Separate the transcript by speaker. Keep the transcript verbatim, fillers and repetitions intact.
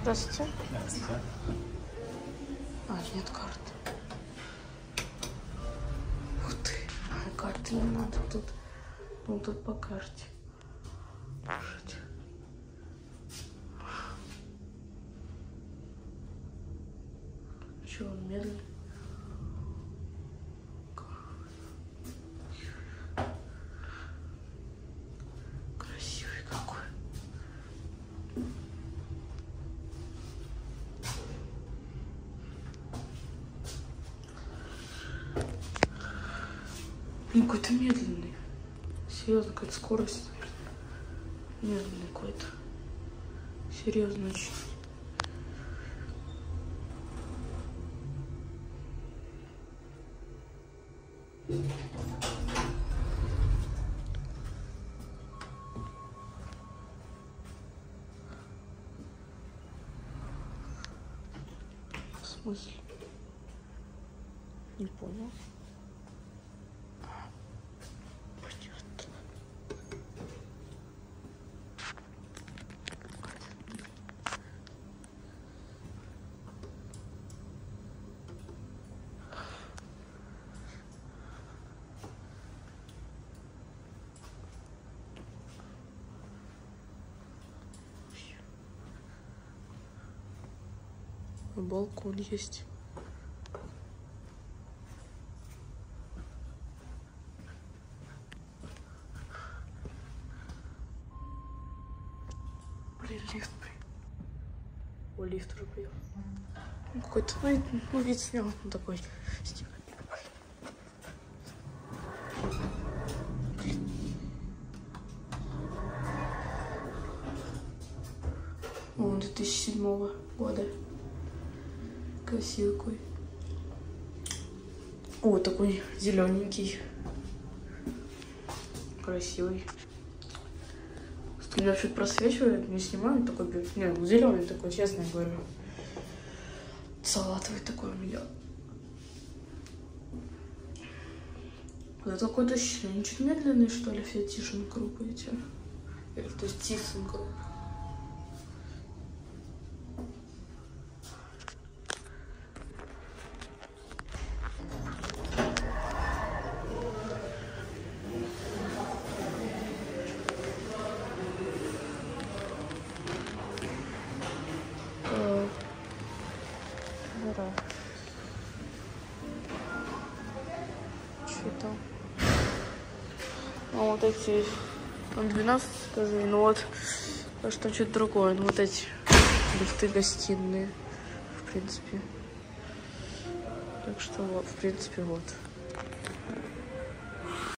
Speaker 1: Здравствуйте.
Speaker 2: Здравствуйте.
Speaker 1: А, нет карты. Ух ты. А, карты не надо тут. Ну, тут по карте. Слушайте. Чего он медленный? Красивый какой. Ну, какой-то медленный. Серьезно, какая-то скорость. Медленный какой-то. Серьезно очень. В смысле? Не понял. Понятно. Балкон есть. Блин, лифт. О, лифт уже поехал. Ну, какой-то, ну, ну, вид снял, он такой. О, две тысячи седьмого года. Красивый какой. О, такой зелененький. Красивый. У меня чуть просвечивает, не снимаю, такой, не, ну, зеленый такой, честно говорю. Салатовый такой у меня. Вот это какой-то ощущение, чуть медленный, что ли, все ThyssenKrupp эти. Или, то есть ThyssenKrupp. Что-то. Ну, вот эти. Он двенадцать, скажи. Ну вот. Что там что-то другое. Ну вот эти лифты гостиные. В принципе. Так что вот, в принципе, вот.